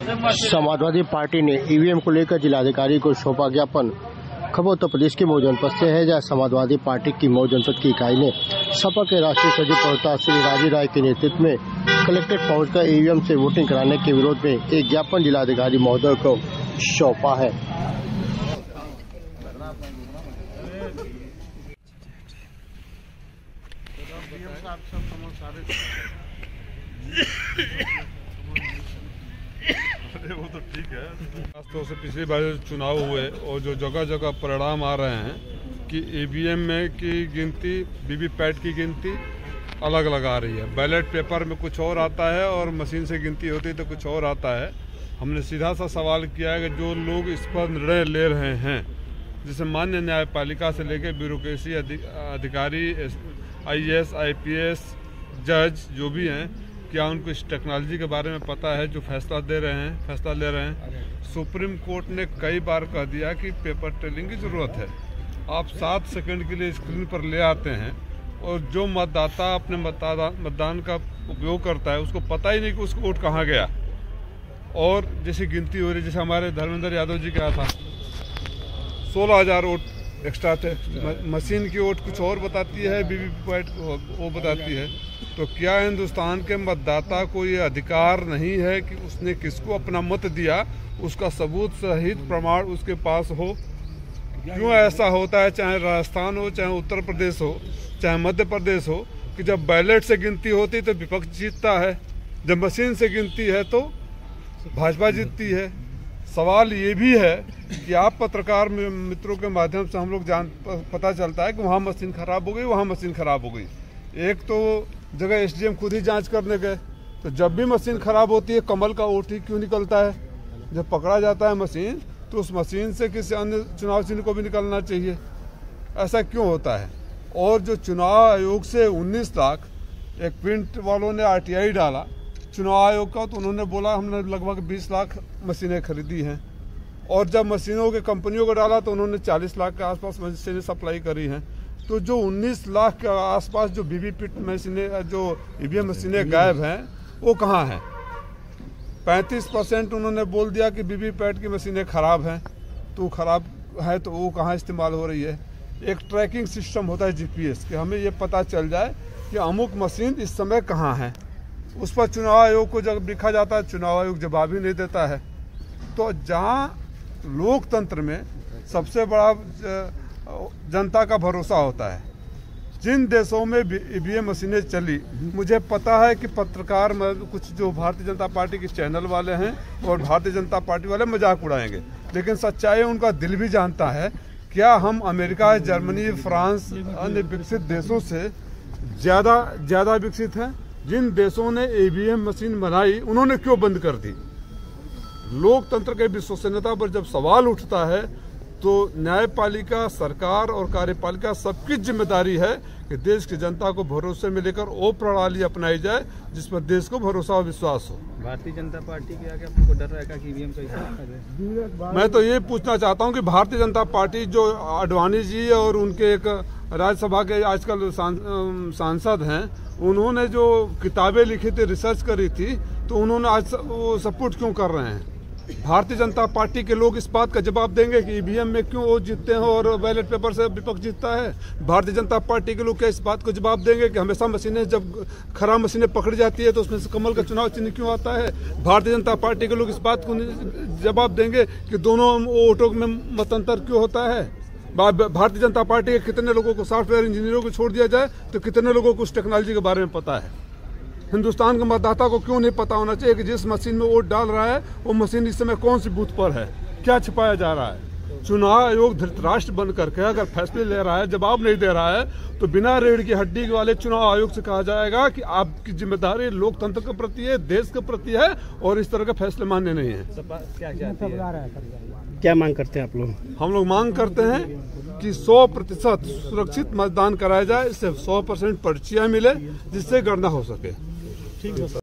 Samajwadi party ने EVM को लेकर जिलाधिकारी को सौंपा ज्ञापन। खबर उत्तर प्रदेश के मऊ जनपद से है, जहां समाजवादी पार्टी की मऊ जनपद की इकाई ने सपा के राष्ट्रीय सचिव प्रवक्ता श्री राजीव राय के नेतृत्व में कलेक्ट्रेट पहुंचकर ईवीएम से वोटिंग कराने के विरोध में एक ज्ञापन जिलाधिकारी महोदय को सौंपा है। वो तो ठीक है। खासतौर से पिछली बार चुनाव हुए और जो जगह जगह परिणाम आ रहे हैं कि ईवीएम में की गिनती, वीवीपैट की गिनती अलग अलग आ रही है। बैलेट पेपर में कुछ और आता है और मशीन से गिनती होती है तो कुछ और आता है। हमने सीधा सा सवाल किया है कि जो लोग इस पर निर्णय ले रहे हैं, जिसे मान्य न्यायपालिका से लेकर ब्यूरोक्रेसी अधिकारी, IAS, IPS, जज जो भी हैं, क्या उनको इस टेक्नोलॉजी के बारे में पता है जो फैसला ले रहे हैं। सुप्रीम कोर्ट ने कई बार कह दिया कि पेपर ट्रेलिंग की ज़रूरत है। आप 7 सेकंड के लिए स्क्रीन पर ले आते हैं और जो मतदाता अपने मतदान का उपयोग करता है उसको पता ही नहीं कि उसका वोट कहाँ गया। और जैसे गिनती हो रही, जैसे हमारे धर्मेंद्र यादव जी का था, 16,000 वोट एक्स्ट्रा थे। मशीन की वोट कुछ और बताती है, वीवीपैट वो बताती है। तो क्या हिंदुस्तान के मतदाता को ये अधिकार नहीं है कि उसने किसको अपना मत दिया, उसका सबूत सहित प्रमाण उसके पास हो? क्यों ऐसा होता है, चाहे राजस्थान हो, चाहे उत्तर प्रदेश हो, चाहे मध्य प्रदेश हो, कि जब बैलेट से गिनती होती तो विपक्ष जीतता है, जब मशीन से गिनती है तो भाजपा जीतती है। सवाल ये भी है कि आप पत्रकार मित्रों के माध्यम से हम लोग पता चलता है कि वहाँ मशीन खराब हो गई, वहाँ मशीन खराब हो गई। एक तो जगह SDM खुद ही जांच करने गए, तो जब भी मशीन खराब होती है कमल का वोट ही क्यों निकलता है? जब पकड़ा जाता है मशीन तो उस मशीन से किसी अन्य चुनाव चिन्ह को भी निकलना चाहिए। ऐसा क्यों होता है? और जो चुनाव आयोग से 19 लाख, एक प्रिंट वालों ने RTI डाला चुनाव आयोग का, तो उन्होंने बोला हमने लगभग 20 लाख मशीनें खरीदी हैं। और जब मशीनों के कंपनियों को डाला तो उन्होंने 40 लाख के आसपास मशीनें सप्लाई करी हैं। तो जो 19 लाख के आसपास जो वीवीपैट मशीनें, जो ईवीएम मशीनें गायब हैं, वो कहाँ हैं? 35% उन्होंने बोल दिया कि वीवीपैट की मशीनें ख़राब हैं। तो ख़राब है तो वो कहाँ इस्तेमाल हो रही है? एक ट्रैकिंग सिस्टम होता है GPS, कि हमें ये पता चल जाए कि अमुक मशीन इस समय कहाँ है। उस पर चुनाव आयोग को जब लिखा जाता है, चुनाव आयोग जवाब ही नहीं देता है। तो जहाँ लोकतंत्र में सबसे बड़ा जनता का भरोसा होता है, जिन देशों में ईवीएम मशीनें चली, मुझे पता है कि पत्रकार कुछ जो भारतीय जनता पार्टी के चैनल वाले हैं और भारतीय जनता पार्टी वाले मजाक उड़ाएंगे, लेकिन सच्चाई उनका दिल भी जानता है। क्या हम अमेरिका, जर्मनी, फ्रांस, अन्य विकसित देशों से ज़्यादा विकसित हैं? जिन देशों ने ईवीएम मशीन बनाई उन्होंने क्यों बंद कर दी? लोकतंत्र के विश्वसनीयता पर जब सवाल उठता है तो न्यायपालिका, सरकार और कार्यपालिका सबकी जिम्मेदारी है कि देश की जनता को भरोसे में लेकर वो प्रणाली अपनाई जाए जिस पर देश को भरोसा और विश्वास हो। भारतीय जनता पार्टी के आगे आपको डर रहेगा कि ईवीएम का इस्तेमाल? मैं तो ये पूछना चाहता हूँ कि भारतीय जनता पार्टी, जो आडवाणी जी और उनके एक राज्यसभा के आजकल सांसद हैं, उन्होंने जो किताबें लिखी थी, रिसर्च करी थी, तो उन्होंने आज वो सपोर्ट क्यों कर रहे हैं? भारतीय जनता पार्टी के लोग इस बात का जवाब देंगे कि ईवीएम में क्यों वो जीतते हैं और बैलेट पेपर से विपक्ष जीतता है? भारतीय जनता पार्टी के लोग क्या इस बात को जवाब देंगे कि हमेशा मशीनें, जब खराब मशीनें पकड़ी जाती है तो उसमें से कमल का चुनाव चिन्ह क्यों आता है? भारतीय जनता पार्टी के लोग इस बात को जवाब देंगे कि दोनों वोटों में मतंतर क्यों होता है? भारतीय जनता पार्टी के कितने लोगों को, सॉफ्टवेयर इंजीनियरों को छोड़ दिया जाए तो कितने लोगों को उस टेक्नोलॉजी के बारे में पता है? हिंदुस्तान के मतदाता को क्यों नहीं पता होना चाहिए कि जिस मशीन में वोट डाल रहा है वो मशीन इस समय कौन सी बूथ पर है? क्या छिपाया जा रहा है? चुनाव आयोग धृतराष्ट्र बन करके अगर फैसले ले रहा है, जवाब नहीं दे रहा है, तो बिना रीढ़ की हड्डी वाले चुनाव आयोग से कहा जाएगा कि आपकी जिम्मेदारी लोकतंत्र के प्रति है, देश के प्रति है, और इस तरह के फैसले मान्य नहीं है। क्या मांग करते हैं आप लोग? हम लोग मांग करते हैं कि 100% सुरक्षित मतदान कराया जाए, इससे 100% पर्चियां मिले जिससे गणना हो सके। ठीक है सर।